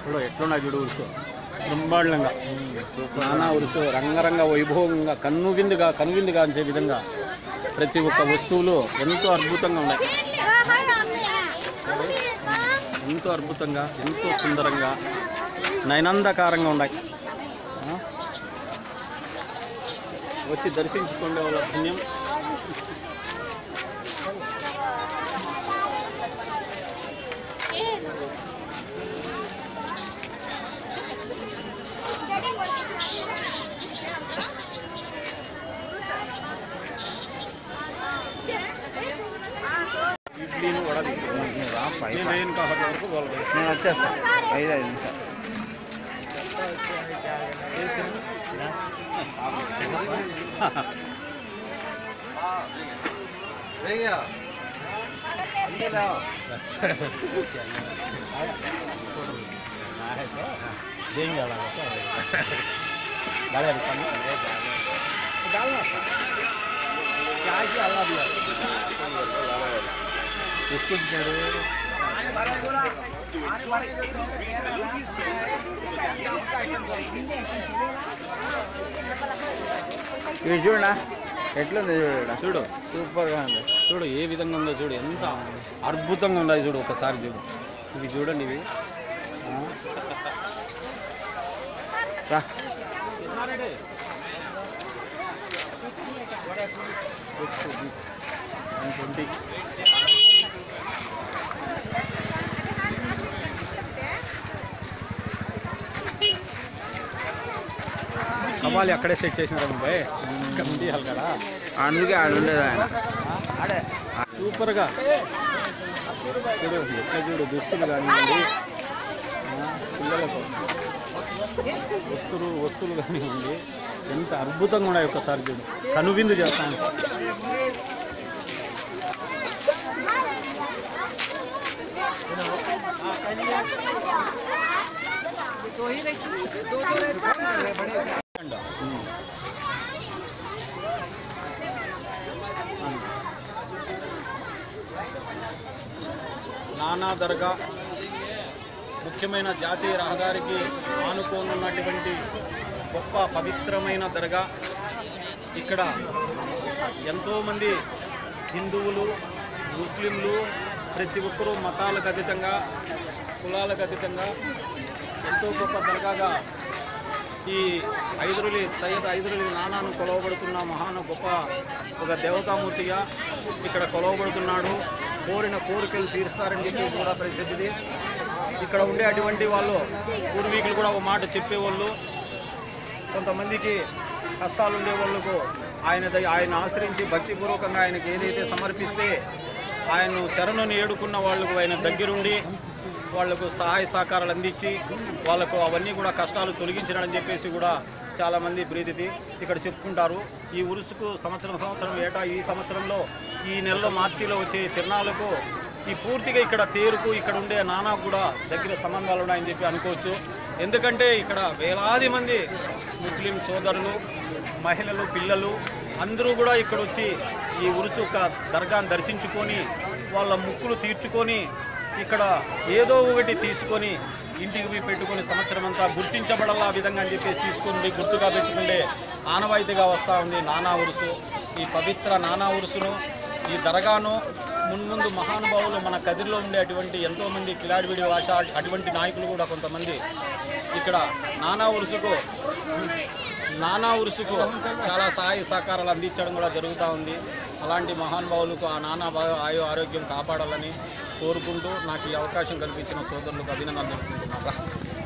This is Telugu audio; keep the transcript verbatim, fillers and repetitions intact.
చూడు ఎట్లున్నా చూడు ఉరుసు బ్రహ్మాండంగా నానా ఉరుసు రంగరంగ వైభవంగా కన్నువిందుగా కనువిందుగా అంచే విధంగా ప్రతి ఒక్క వస్తువులు ఎంతో అద్భుతంగా ఉన్నాయి. ఎంతో అద్భుతంగా ఎంతో సుందరంగా నయనందకారంగా ఉన్నాయి. వచ్చి దర్శించుకునే వాళ్ళ పుణ్యం. ఇడ్లీని వడ నేను కాబట్టి వరకు వాళ్ళు నేను వచ్చేస్తాను ఐదు ఐదు నిమిషాలు. ఇవి చూడనా ఎట్లుంది చూడ చూడు సూపర్గా ఉంది. చూడు ఏ విధంగా ఉందో చూడు, ఎంత అద్భుతంగా ఉన్నాయి చూడు. ఒకసారి చూడు ఇవి చూడండి. ఇవి రా ట్వంటీ కవాలి అక్కడే సెట్ చేసినారా బాయ్, ఇక్కడ ఉంది కదా అందుకే ఆడుండేది ఆయన. సూపర్గా చూడు ఎట్లా చూడు దుస్తులు కానివ్వండి, పిల్లలకు వస్తువులు వస్తువులు కానివ్వండి ఎంత అద్భుతంగా ఉన్నాయి. ఒక్కసారి చూడు కనువిందు చేస్తాను. నానా దర్గా ముఖ్యమైన జాతీయ రహదారికి ఆనుకోనున్నటువంటి గొప్ప పవిత్రమైన దర్గా. ఇక్కడ ఎంతోమంది హిందువులు, ముస్లింలు ప్రతి ఒక్కరూ మతాలకు అతీతంగా, కులాలకు అతీతంగా ఎంతో గొప్ప దర్గాగా ఈ హైదరలీ సయ్యద్ హైదరలీ నానాను కొలవబడుతున్న మహాన గొప్ప ఒక దేవతామూర్తిగా ఇక్కడ కొలవబడుతున్నాడు. కోరిన కోరికలు తీరుస్తారని చెప్పేసి కూడా ప్రసిద్ధిది. ఇక్కడ ఉండే అటువంటి వాళ్ళు పూర్వీకులు కూడా ఒక మాట చెప్పేవాళ్ళు. కొంతమందికి కష్టాలు ఉండే వాళ్ళకు ఆయన ఆయన ఆశ్రయించి భక్తిపూర్వకంగా ఆయనకి ఏదైతే సమర్పిస్తే ఆయన్ను చరణుని ఏడుకున్న వాళ్ళకు ఆయన దగ్గరుండి వాళ్లకు సహాయ సహకారాలు అందించి వాళ్ళకు అవన్నీ కూడా కష్టాలు తొలగించినాడని చెప్పేసి కూడా చాలామంది ప్రీతిది ఇక్కడ చెప్పుకుంటారు. ఈ ఉరుసుకు సంవత్సరం సంవత్సరం ఏటా ఈ సంవత్సరంలో ఈ నెలలో మార్చిలో వచ్చే తిరునాళ్ళకు ఈ పూర్తిగా ఇక్కడ తేరుకు ఇక్కడ ఉండే నానా కూడా దగ్గర సంబంధాలు ఉన్నాయని చెప్పి అనుకోవచ్చు. ఎందుకంటే ఇక్కడ వేలాది మంది ముస్లిం సోదరులు, మహిళలు, పిల్లలు అందరూ కూడా ఇక్కడ వచ్చి ఈ ఉరుసు దర్గాను దర్శించుకొని వాళ్ళ ముక్కులు తీర్చుకొని ఇక్కడ ఏదో ఒకటి తీసుకొని ఇంటికి పోయి పెట్టుకొని సంవత్సరం అంతా గుర్తించబడాల ఆ విధంగా అని చెప్పేసి తీసుకొని గుర్తుగా పెట్టుకుంటే ఆనవాయితీగా వస్తూ ఉంది నానా ఉరుసు. ఈ పవిత్ర నానా ఉరుసును, ఈ దర్గాను మున్ముందు మహానుభావులు మన కదిరిలో ఉండే అటువంటి ఎంతోమంది కిలాడివిడి భాష అటువంటి నాయకులు కూడా కొంతమంది ఇక్కడ నానా ఉరుసుకు నానా ఉరుసుకు చాలా సహాయ సహకారాలు అందించడం కూడా జరుగుతూ ఉంది. అలాంటి మహానుభావులకు ఆ నానా ఆయు ఆరోగ్యం కాపాడాలని కోరుకుంటూ నాకు ఈ అవకాశం కల్పించిన సోదరులకు అభినందనలు తెలుపుకుంటున్నాను.